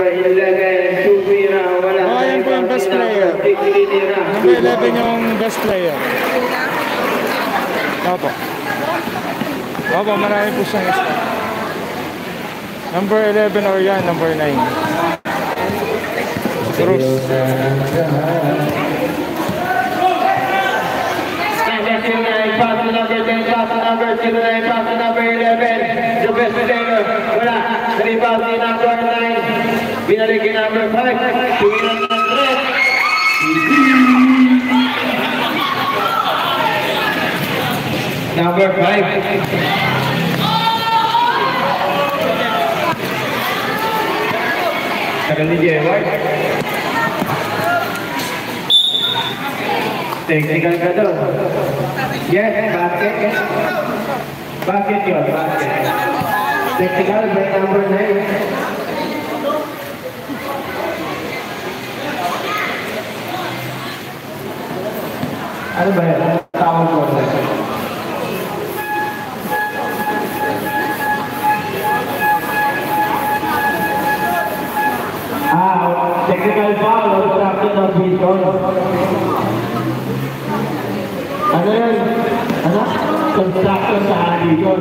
11, Supira, wala. Oh, yan po yung best player. Number 11 yung best player. Opo. Opo, marami po siyang isa. Number 11 or yan, number 9. Cruz. Pass to number 10, pass to number 09, pass to number 11. The best player, wala. Nalibas si number 9. Binalik yung number 5. Tuminan ng 3. Number 5. Tagal ni Jewar. Technical ka doon. Yes, basket. Basket yun, basket. Technical by number 9. Ano ba yan? Tawag ko. Technical foul, obstruction of vision. Ano yan? Ano? Construction sa vision.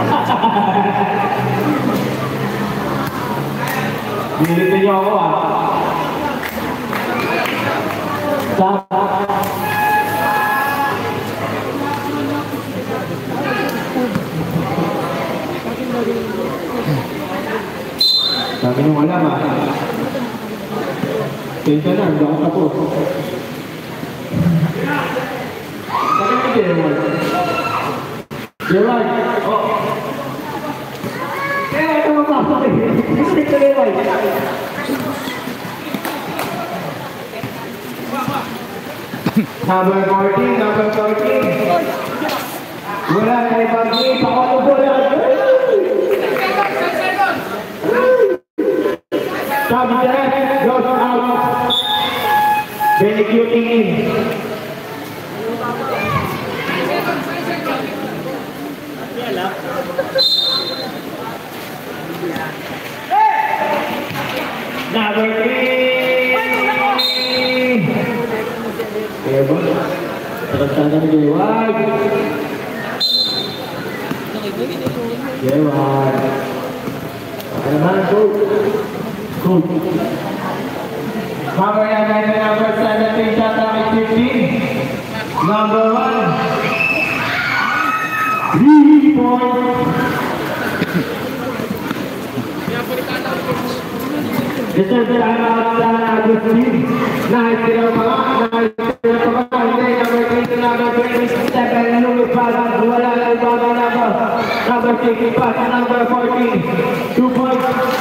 Dilitin niyo ako Sabi niyo wala Tensya na, hindi ako tapos. Sabi niyo Gerald. Gerald, kaya ito mapasok Gusto ito Gerald. Number 14, number 14. Wala na ibagi, pakatubo lang. Sabi niya, goes out. Benecuting in. Number 3. Kaya ba? Teruskan dari Dewan. Dewan. Mana Coach? Number 9, number 17, shot number 15. Number 1. 3 points. This is the timeout from Agustin. Nice zero pa. Number 3 to number 27. Lumipad. Wala na ibang number 6 pass to number 14. 2 points.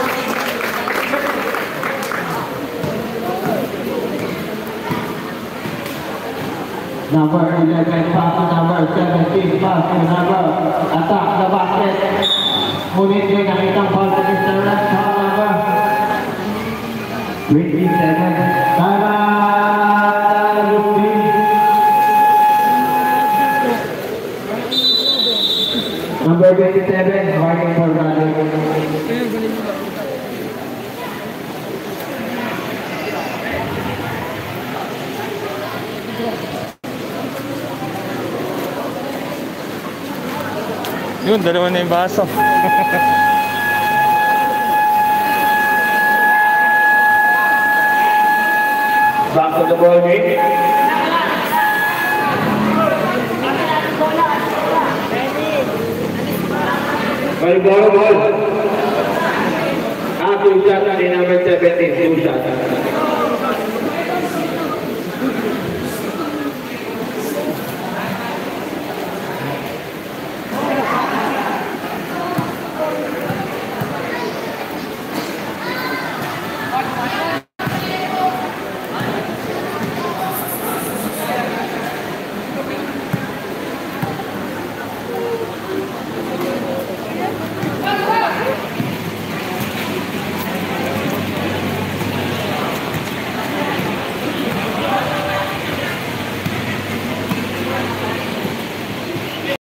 Number 11 pass to number 17 pass to number attack the basket. Ngunit may nakitang ball sa Mr. Red foul number 27. Para Agustin. Number 27 working for Raleigh. Yun, dalawa na yung baso. Back to the ball game. Ball. Two shots ni number 17, 2 shots.